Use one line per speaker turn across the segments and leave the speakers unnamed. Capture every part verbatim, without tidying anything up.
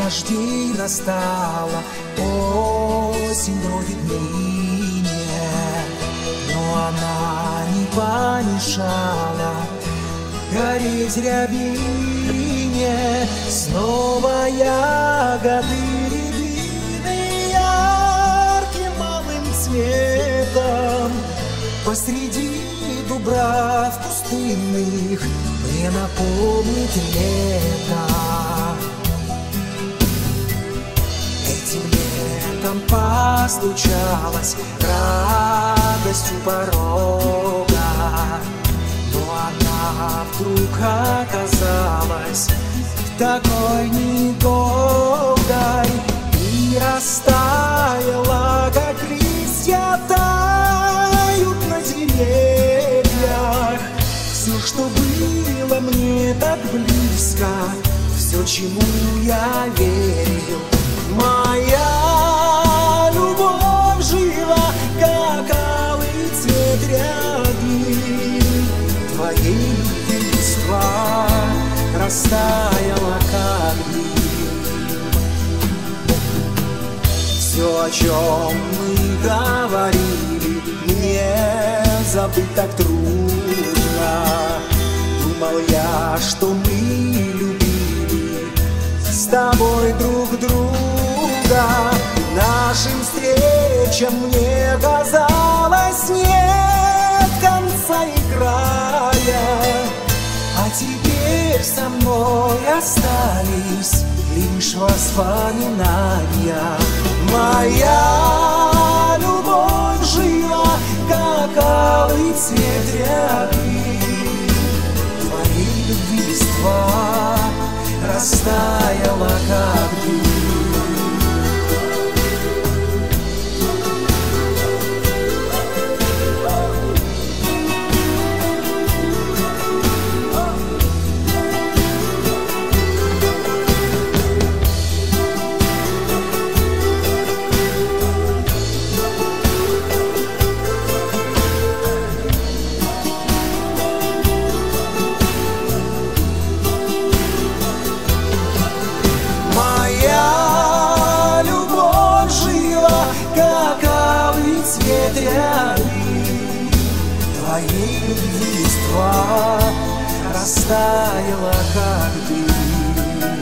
дождей настала, осень бродит ныне, но она не помешала гореть рябине. Снова ягоды рябины ярким малым цветом посреди дубрав пустынных мне напомнит лето. Этим летом постучалась радость у порога, но она вдруг оказалась такой недолгой и растаяла, как листья тают на деревьях. Все, что было мне так близко, все, чему я верил. Моя любовь жила, как алый цвет рябины. Твоей любви листва растаяла, как дым. Все, о чем мы говорили, мне забыть так трудно. Думал я, что мы любили с тобой друг друга. Нашим встречам мне казалось нет конца и края, а теперь со мной остались лишь воспоминания. Моя любовь жила, как алый цвет рябины. Твоей любви листва растаяла, как дым. Твоей любви листва растаяла, как дым.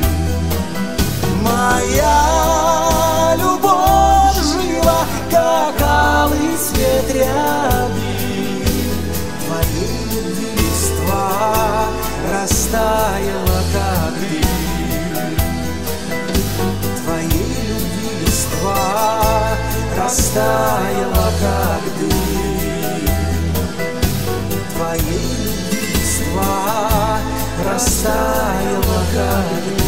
Моя любовь жила, как алый цвет рябины. Твоей любви листва растаяла, как дым. Твоей любви листва растаяла, как дым. Твоей любви листва растаяла, как дым.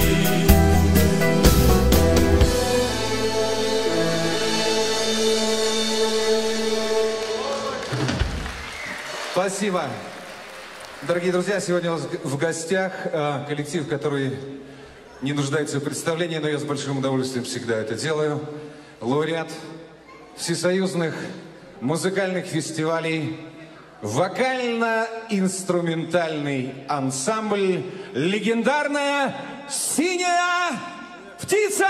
Спасибо. Дорогие друзья, сегодня у нас в гостях э, коллектив, который не нуждается в представлении, но я с большим удовольствием всегда это делаю. Лауреат всесоюзных музыкальных фестивалей, вокально-инструментальный ансамбль «Легендарная синяя птица».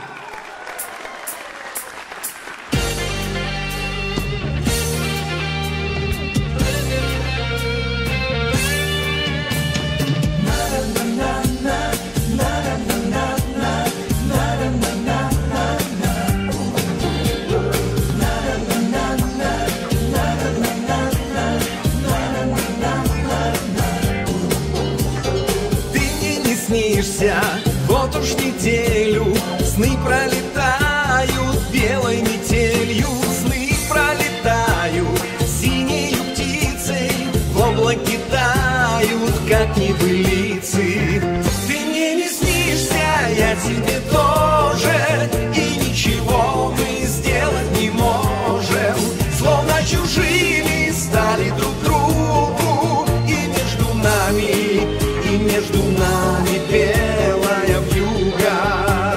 Вот уж неделю сны пролетают белой метелью, сны пролетают синею птицей, в облаке тают, как небылицы. Ты мне не снишься, я тебе тоже, и ничего мы сделать не можем, словно чужими стали друг другу, и между нами, и между нами белая вьюга.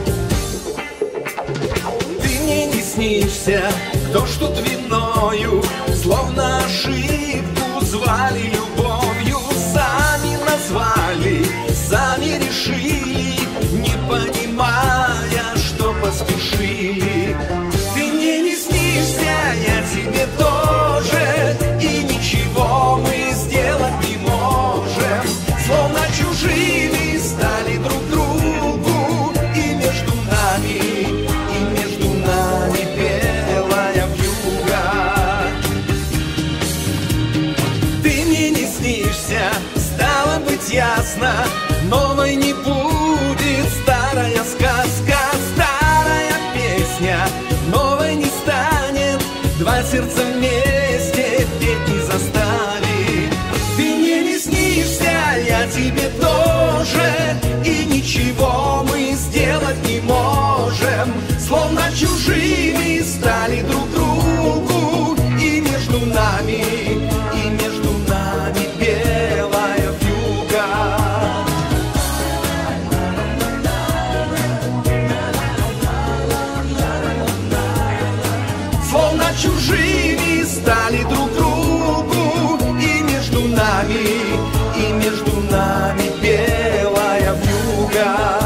Ты мне не снишься, кто ж тут виною, словно ошибку звали любовью, сами назвали, сами решили, не понимая. ясно, новой не будет. Старая сказка, старая песня, новой не станет. Два сердца вместе петь не заставит. Ты мне не снишься, я тебе тоже, и ничего мы сделать не можем. Словно чужими стали друг другу, и между нами, и между нами белая вьюга. Словно чужими стали друг другу, и между нами, и между нами белая вьюга.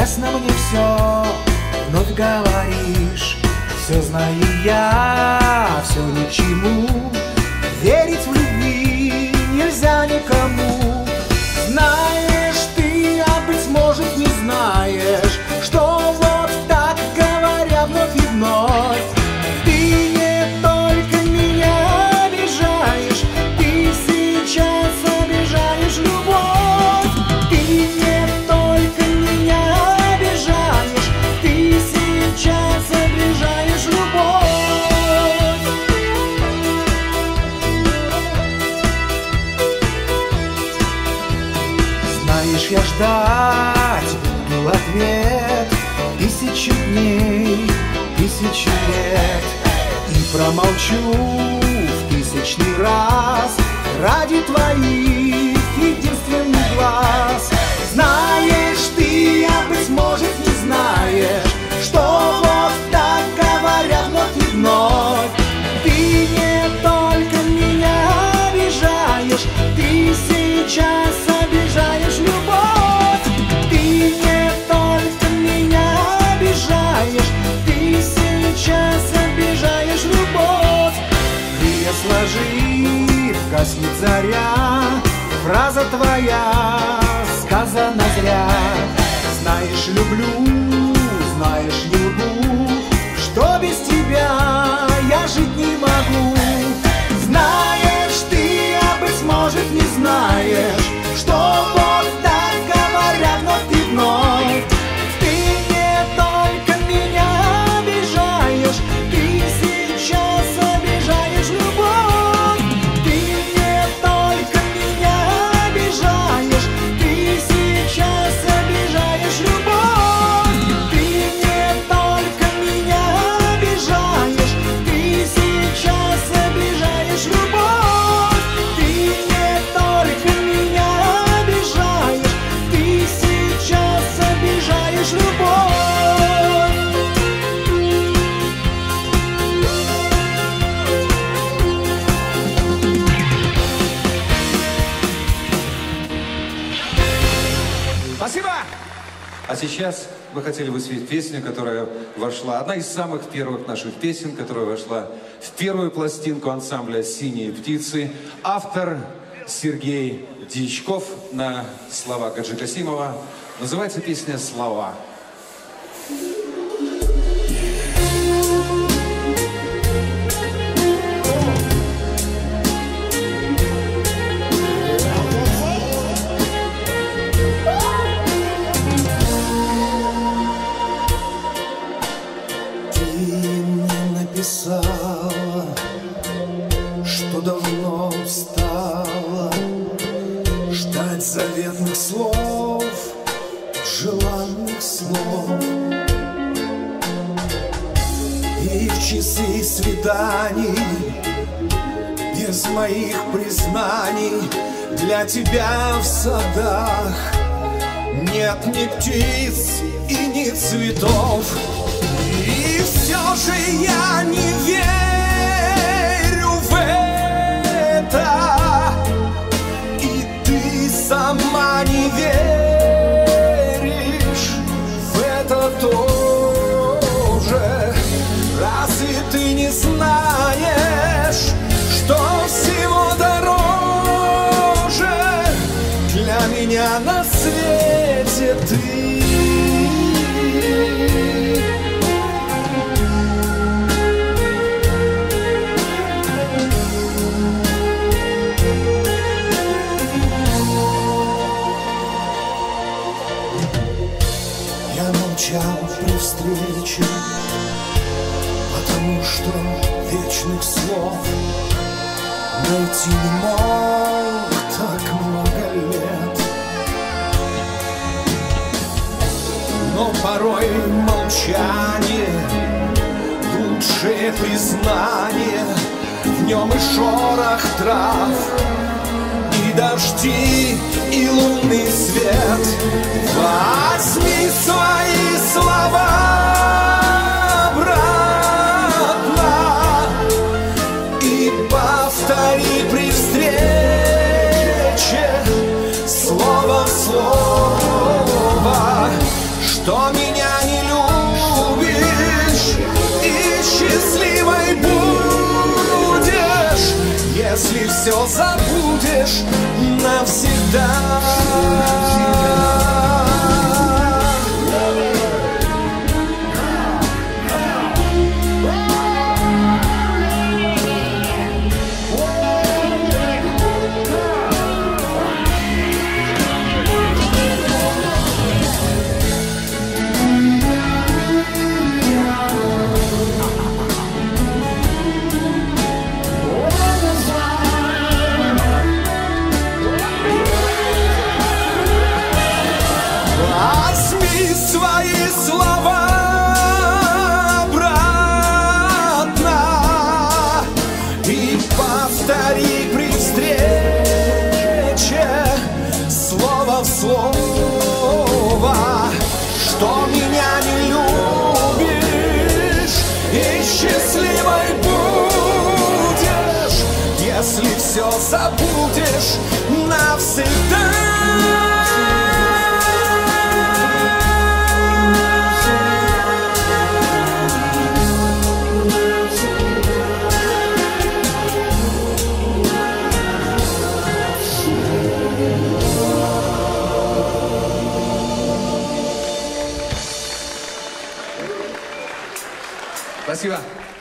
честно мне все вновь говоришь. Все знаю я, все ни к чему. Верить в любви нельзя никому. Знаешь ты, а быть может не знаешь, что вот так говоря вновь и вновь. Ты не только меня обижаешь, ты сейчас обижаешь любовь. Ты не только меня обижаешь, ты сейчас обижаешь любовь. Знаешь, я ждать буду ответ тысячи дней, тысячи лет. И промолчу в тысячный раз ради твоих единственных глаз. Знаешь ты, а быть может не знаешь, что вот так говоря вновь и вновь. Ты не только меня обижаешь, ты сейчас обижаешь любовь. Ты не только меня обижаешь, ты сейчас обижаешь любовь. Крылья сложив, гаснет заря, фраза твоя сказана зря. Знаешь, люблю, знаешь, не лгу, что без тебя я жить не могу. Знаешь ты, а быть может не знаешь, что вот так говоря вновь и вновь. Ты не только меня обижаешь, ты сейчас обижаешь любовь. Ты не только меня обижаешь, ты сейчас обижаешь любовь. Ты не только меня обижаешь, ты сейчас обижаешь любовь. Ты не только меня обижаешь, ты сейчас обижаешь любовь.
Спасибо! А сейчас мы хотели бы спеть песню, которая вошла, одна из самых первых наших песен, которая вошла в первую пластинку ансамбля «Синие птицы». Автор Сергей Дьячков на слова Гаджи Касимова. Называется песня «Слова».
Ты мне написала, что давно устала ждать заветных слов, желанных слов. И в часы свиданий без моих признаний для тебя в садах нет ни птиц и ни цветов. И все же я не верю в это, и ты сама не веришь в это тоже. Разве ты не знаешь, что всего дороже для меня на свете ты? При встрече, потому что вечных слов найти не мог так много лет. Но порой молчание — лучшее признание, в нем и шорох трав, и дожди, и лунный свет. Возьми свои слова обратно и повтори при встрече слово в слово, что все забудешь навсегда. Слово, что меня не любишь и счастливой будешь, если все забудешь навсегда.
Спасибо.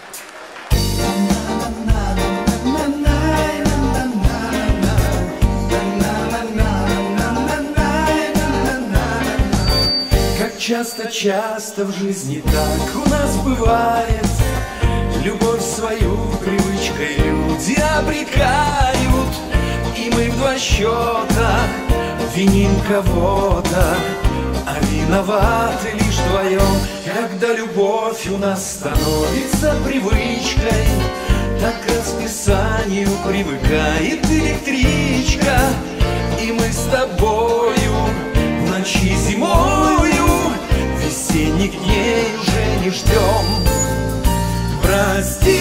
Как часто-часто в жизни так у нас бывает, любовь свою привычкой люди обрекают, и мы в два счета виним кого-то, а виноваты лишь вдвоем. Когда любовь у нас становится привычкой, так к расписанию привыкает электричка, и мы с тобою в ночи зимою весенних дней уже не ждем. Прости,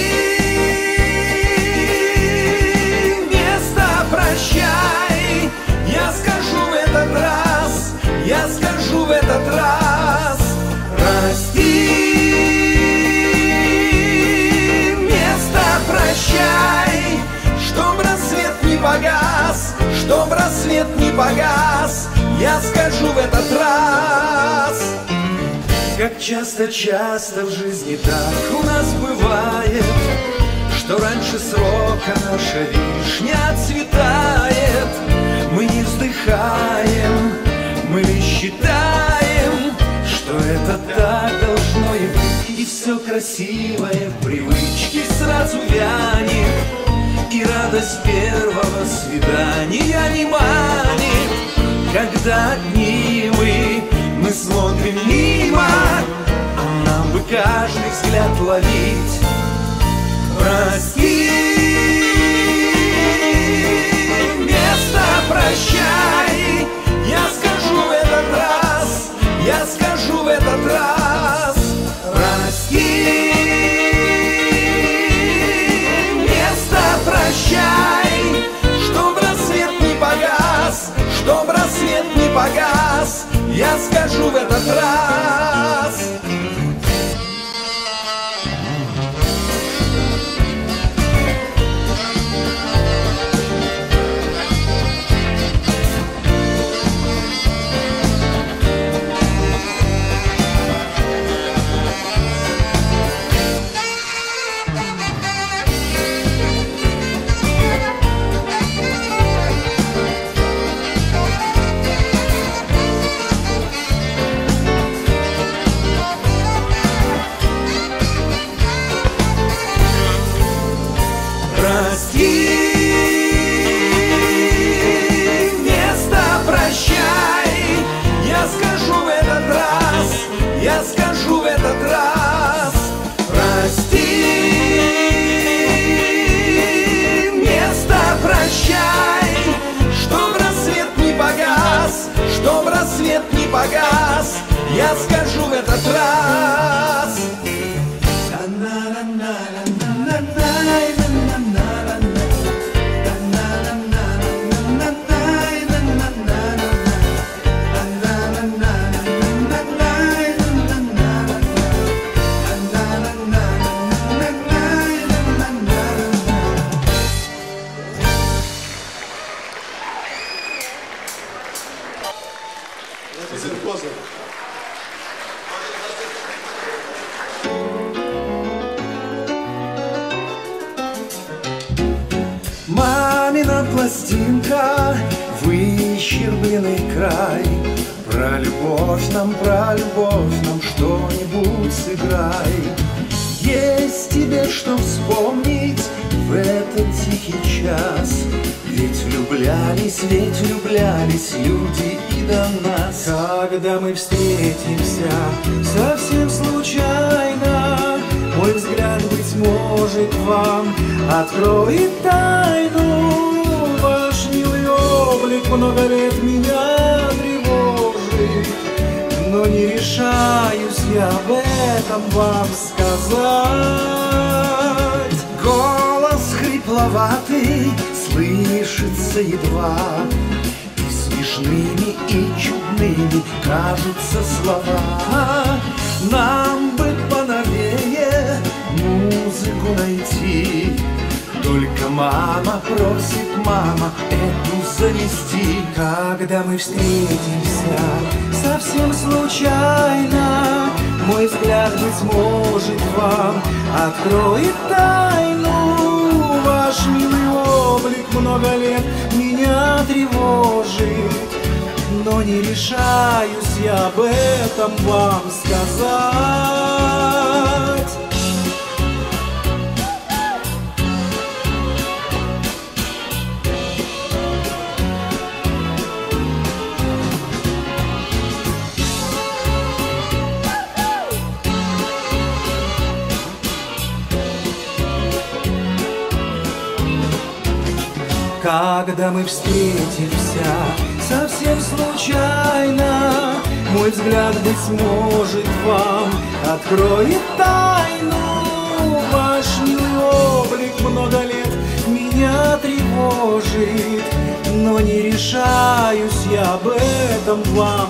вместо прощай, я скажу в этот раз, я скажу в этот раз. Прости, вместо прощай, чтоб рассвет не погас, чтоб рассвет не погас, я скажу в этот раз. Как часто-часто в жизни так у нас бывает, что раньше срока наша вишня отцветает. Мы не вздыхаем, мы лишь считаем, что это так должно и быть. И все красивое в привычке сразу вянет, и радость первого свидания не манит. Когда одни мы, мы смотрим мимо, а нам бы каждый взгляд ловить. Прости, вместо прощай, я скажу в этот раз, я скажу в этот раз. Прости, вместо прощай, чтоб рассвет не погас, чтоб рассвет не погас, я скажу в этот раз.
пластинка, выщербленный край. Про любовь нам, про любовь нам что-нибудь сыграй. Есть тебе что вспомнить в этот тихий час, ведь влюблялись, ведь влюблялись люди и до нас. Когда мы встретимся совсем случайно, мой взгляд, быть может, вам откроет тайну. Ваш милый облик много лет меня тревожит, но не решаюсь я об этом вам сказать. Голос хрипловатый слышится едва, и смешными, и чудными кажутся слова. Нам бы поновее музыку найти, только мама просит, мама, эту завести. Когда мы встретимся совсем случайно, мой взгляд, быть может, вам откроет тайну. Ваш милый облик много лет меня тревожит, но не решаюсь я об этом вам сказать. Когда мы встретимся совсем случайно, мой взгляд, быть может, вам откроет тайну. Ваш милый облик много лет меня тревожит, но не решаюсь я об этом вам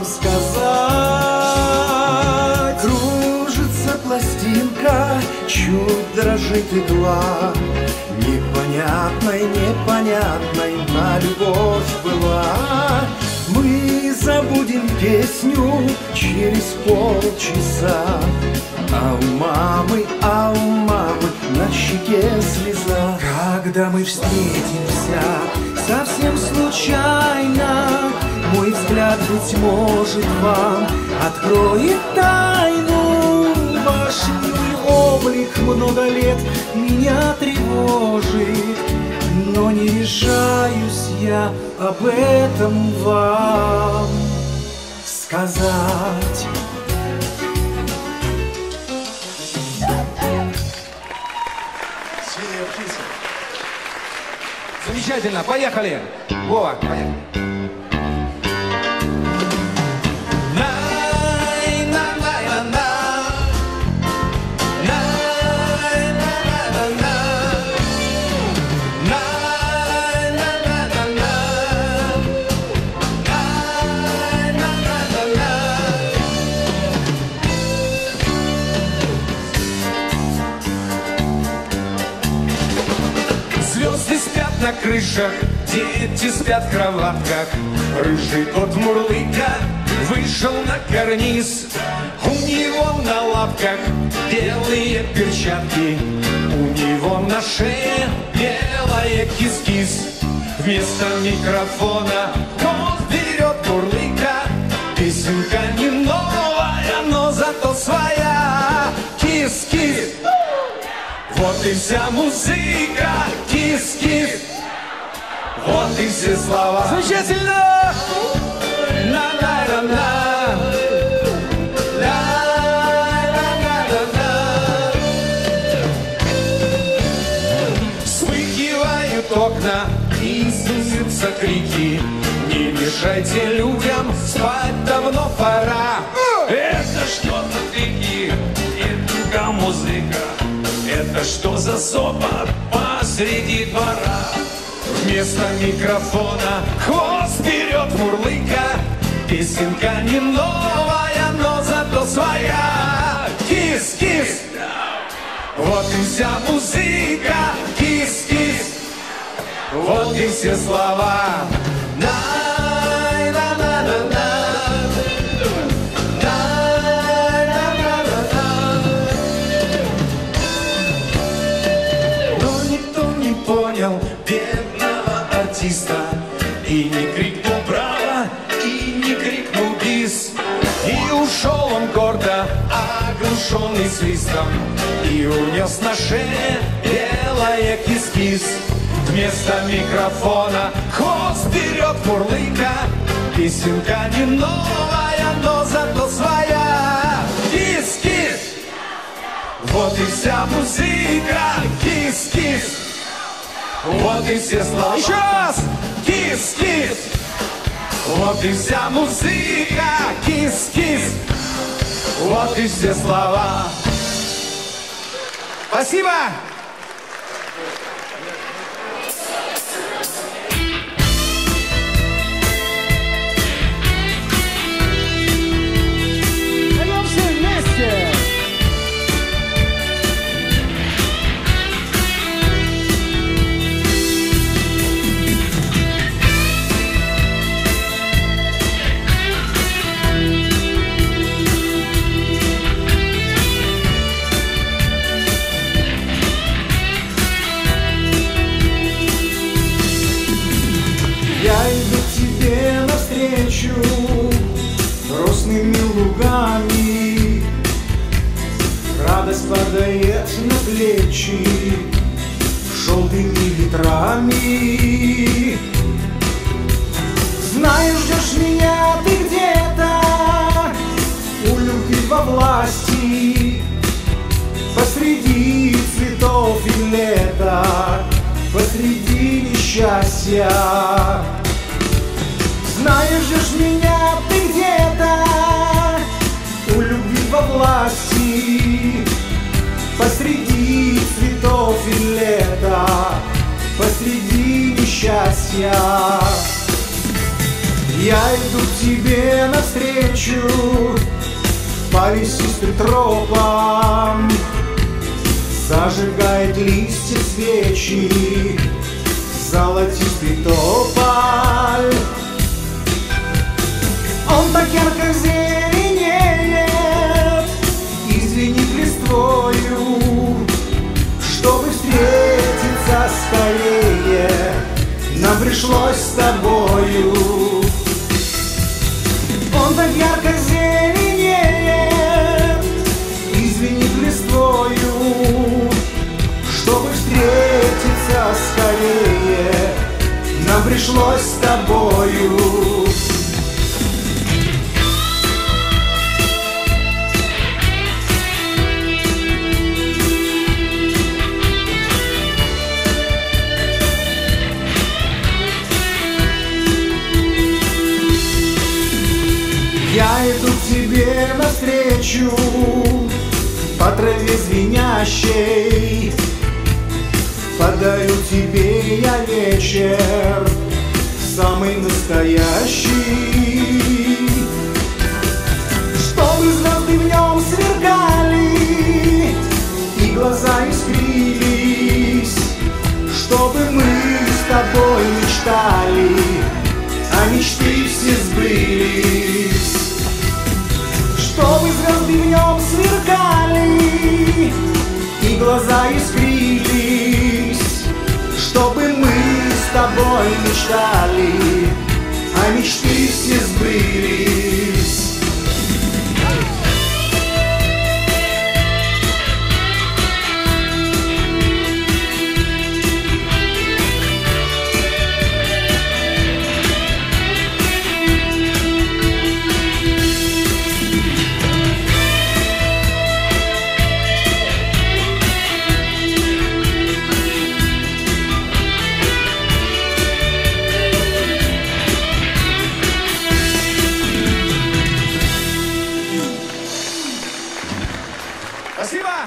сказать. Кружится пластинка, чуть дрожит игла, непонятной, непонятной на любовь была. Мы забудем песню через полчаса, а у мамы, а у мамы на щеке слеза. Когда мы встретимся совсем случайно, мой взгляд, быть может, вам откроет тайну. Ваш милый облик много лет меня тревожит, но не решаюсь я об этом вам сказать.
Замечательно, поехали! Вова, поехали!
Звезды спят на крышах, дети спят в кроватках. Рыжий кот мурлыка вышел на карниз. У него на лапках белые перчатки, у него на шее белая кис-кис. Вместо микрофона он берет мурлыка. Песенка не новая, но зато своя. Кис-кис. Вот и вся музыка, кис-кис. Вот и все слова.
Замечательно!
На-на-на-на. На-на-на-на-на. Вспыхивают окна и слышатся крики. Не мешайте людям, спать давно пора.
Это что-то фигни, это музыка. Это что за сопа посреди двора?
Вместо микрофона хвост вперед мурлыка. Песенка не новая, но зато своя. Кис-кис. Вот и вся музыка. Кис-кис. Вот и все слова. На-на-на-на-на. Но никто не понял бедного артиста. И не крикнул браво, и не крикнул бис. И ушел он гордо, оглушенный свистом, и унес на шее белое кис-кис. Вместо микрофона хвост вперед мурлыка. Песенка не новая, но зато своя. Кис-кис! Вот и вся музыка. Кис-кис! Вот и все слова. Еще раз! Кис-кис! Вот и вся музыка. Кис-кис! Вот и все слова. Спасибо!
Пойдем все вместе!
Я иду к тебе навстречу грустными лугами. Радость падает на плечи желтыми ветрами. Знаешь, ждешь меня ты где-то у любви во власти, посреди цветов и лета, посреди несчастья. Знаешь, ждешь меня ты где-то у любви во власти, посреди цветов и лета, посреди несчастья. Я иду к тебе навстречу по лесистым тропам. Зажигает листья свечи золотистый тополь. Он так ярко зеленеет и звенит листвою. Чтобы встретиться скорее, нам пришлось с тобою. Он так ярко зеленеет и звенит листвою. Чтобы встретиться скорее, нам пришлось с тобою. Я иду к тебе навстречу по траве звенящей. Подарю тебе я вечер самый настоящий. Чтобы звезды в нем сверкали и глаза искрились. Чтобы мы с тобой мечтали, а мечты все сбылись. Чтобы звезды в нем сверкали и глаза искрились. Чтобы мы с тобой мечтали, а мечты все сбылись.
Спасибо!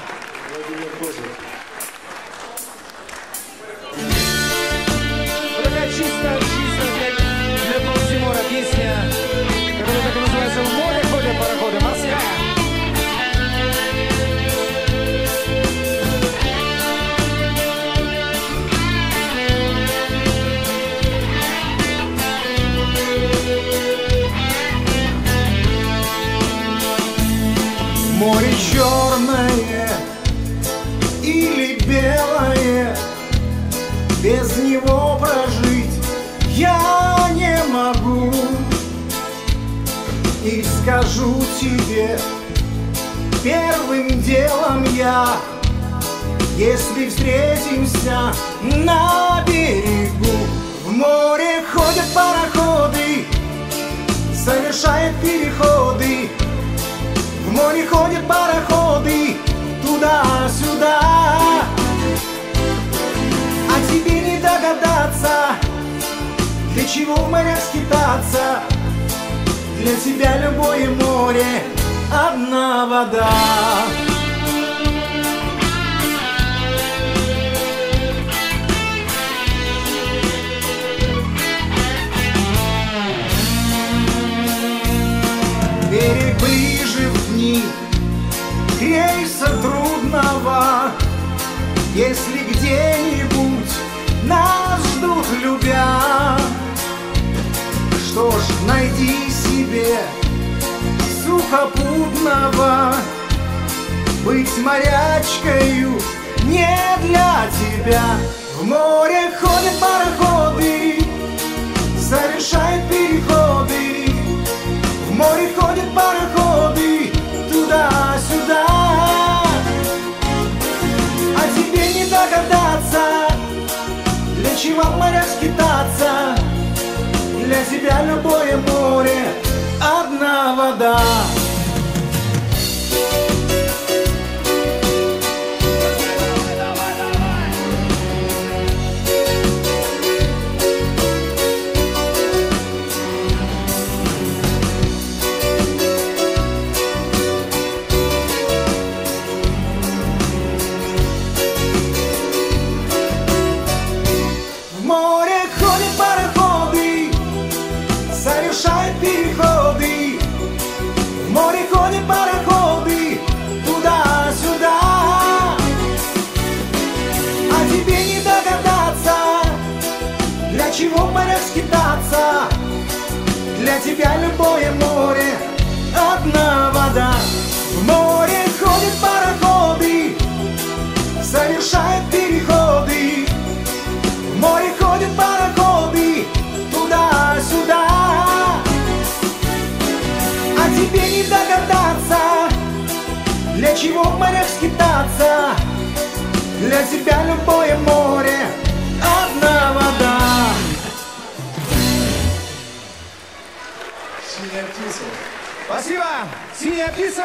Такая чистая, чистая для, для Балтимора песня, которая так и называется «В море ходят пароходы», морская.
Море черное и скажу тебе первым делом я, если встретимся на берегу. В море ходят пароходы, совершают переходы. В море ходят пароходы туда-сюда. А тебе не догадаться, для чего в морях скитаться. Для тебя любое море одна вода. Берег ближе в дни рейса трудного, если где-нибудь нас ждут любя. Что ж, найди себе сухопутного, быть морячкою не для тебя. В море ходят пароходы, совершают переходы. В море ходят пароходы туда-сюда. А тебе не догадаться, для чего в морях скитаться. Для тебя любое море одна вода. Переходы. В море ходят пароходы туда-сюда. А тебе не догадаться, для чего в морях скитаться. Для тебя любое море одна вода. В море ходят пароходы, совершают переходы. В море ходят пароходы туда-сюда. Тебе не догадаться, для чего в морях скитаться. Для тебя любое море одна вода.
Синяя птица. Спасибо! Синяя птица!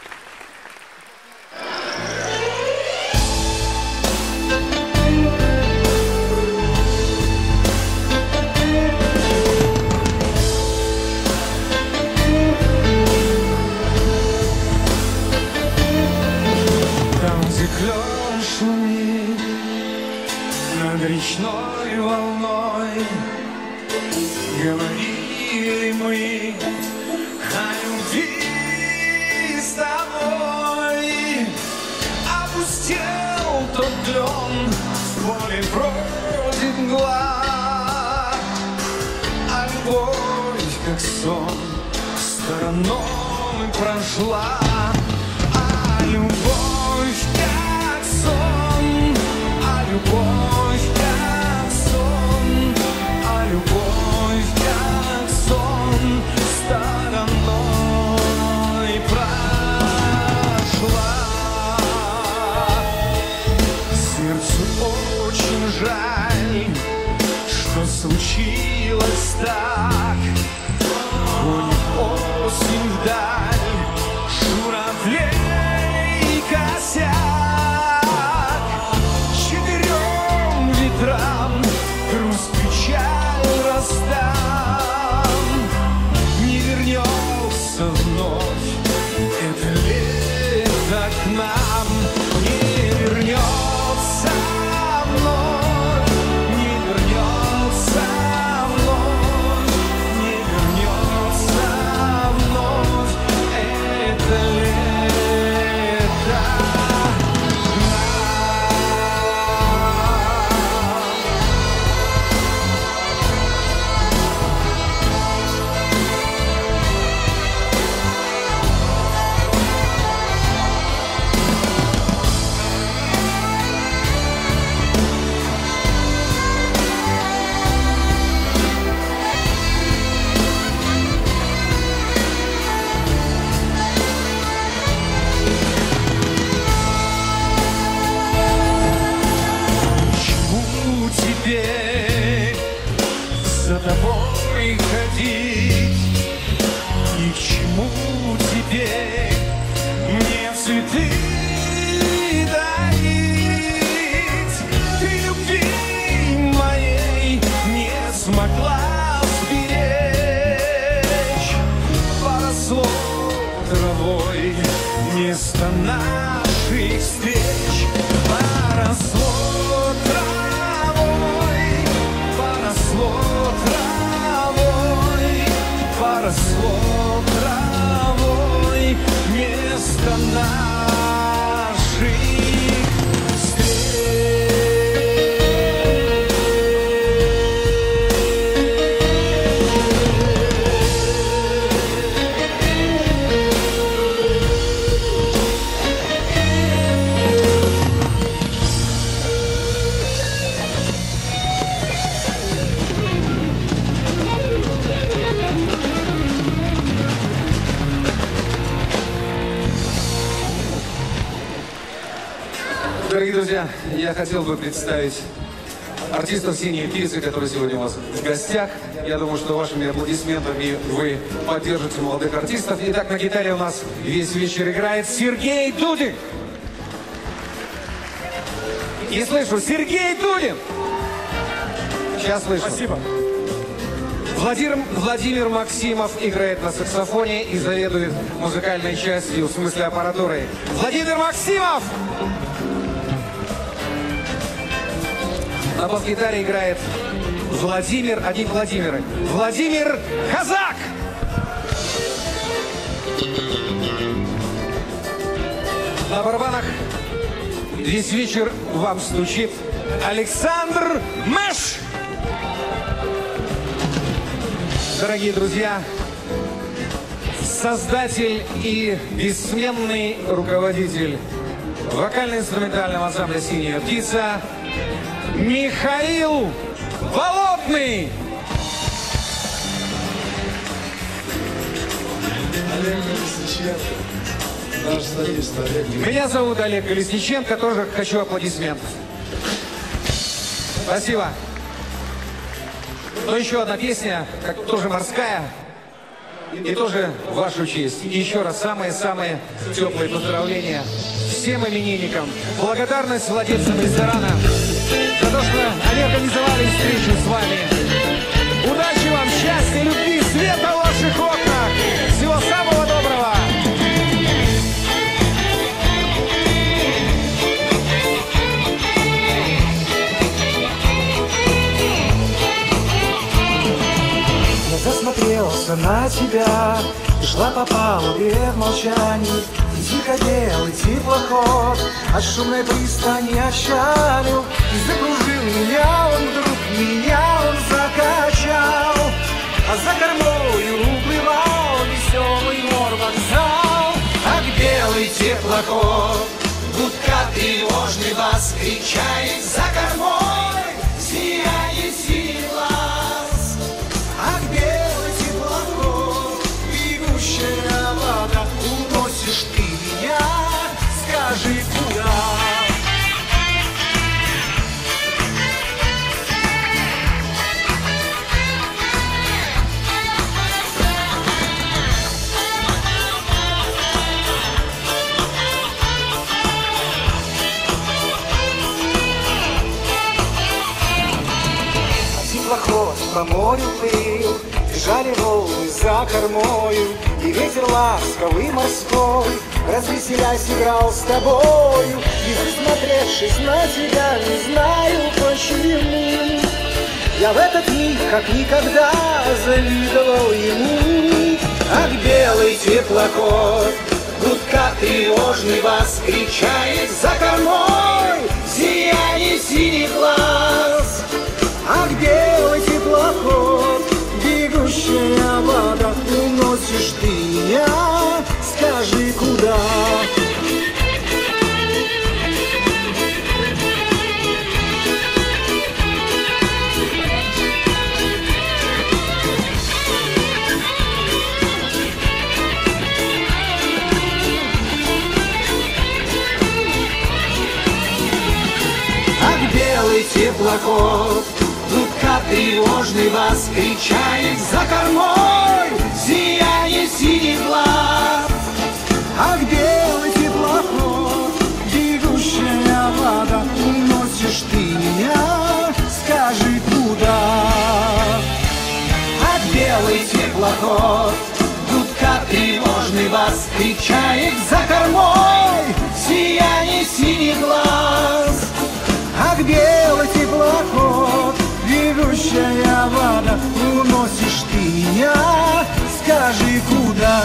Над речной волной говорили мы о любви с тобой. Опустел тот клен, в поле бродит мгла, а любовь, как сон, стороной прошла. А любовь, как сон, а любовь, как сон, а любовь, как сон, стороной прошла. Сердцу очень жаль, что случилось так. Гонит осень вдаль, журавлей косяк. Четырем ветрам грусть, печаль раздам. Не вернется вновь это лето к нам. Не вернется вновь, не вернется вновь, не вернется вновь тобой ходить. Ни к чему тебе мне цветы дарить. Ты любви моей не смогла сберечь. Поросло травой место наших встреч. Поросло травой, поросло травой, поросло травой место наших
Дорогие друзья, я хотел бы представить артистов «Синей птицы», которые сегодня у вас в гостях. Я думаю, что вашими аплодисментами вы поддержите молодых артистов. Итак, на гитаре у нас весь вечер играет Сергей Дудин. Не слышу. Сергей Дудин. Сейчас слышу.
Спасибо.
Владимир, Владимир Максимов играет на саксофоне и заведует музыкальной частью, в смысле аппаратурой. Владимир Максимов! На бас-гитаре играет Владимир, один Владимир. Владимир Казак! На барабанах весь вечер вам стучит Александр Мэш! Дорогие друзья, создатель и бессменный руководитель вокально-инструментального ансамбля «Синяя птица» Михаил Болотный.
Олег Колесниченко, наш солист Олег.
Меня зовут Олег Колесниченко, тоже хочу аплодисментов. Спасибо. Но еще одна песня, как тоже морская, и тоже в вашу честь. И еще раз самые-самые теплые поздравления всем именинникам. Благодарность владельцам ресторана за то, что они организовали встречу с вами. Удачи вам, счастья, любви, света в ваших окнах. Всего самого доброго.
Я засмотрелся на тебя, ты шла по палубе в молчании, и тихо белый теплоход от шумной пристани отчалил, и закружил меня он вдруг, меня он закачал, а за кормою уплывал веселый морвокзал.
Как белый теплоход, гудка тревожный вас кричает за кормой, сияние синий глаз.
Ах, белый теплоход, бегущая вода, уносишь ты меня, скажи куда. Теплоход по морю плыл, бежали волны за кормою, и ветер ласковый морской, развеселясь, играл с тобою. И засмотревшись на тебя, не знаю почему, я в этот миг, как никогда, завидовал ему.
Как белый теплоход, гудка тревожный вас кричает за кормой, сияние синих глаз.
Ах, белый теплоход, бегущая вода, уносишь ты меня, скажи куда.
Ах, белый теплоход, гудка Дудка тревожный вас кричает за кормой, сияние синих глаз.
А где летит теплоход, бегущая вода, уносишь ты меня, скажи куда?
А белый теплоход, дудка тревожный вас кричает за кормой, сияние синих глаз.
А где теплоход, бегущая вода, уносишь ты меня, скажи куда?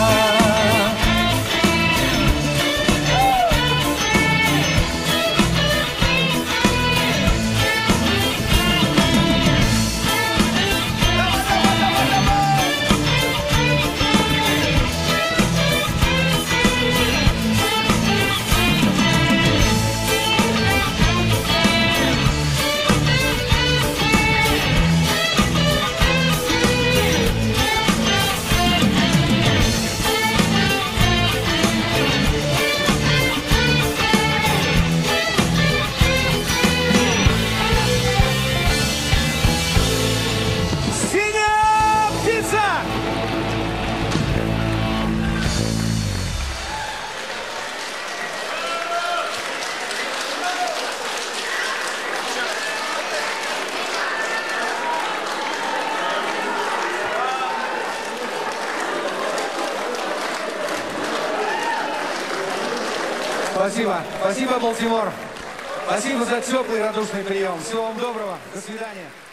Спасибо. Спасибо, Балтимор. Спасибо за теплый, радушный прием. Всего вам доброго. До свидания.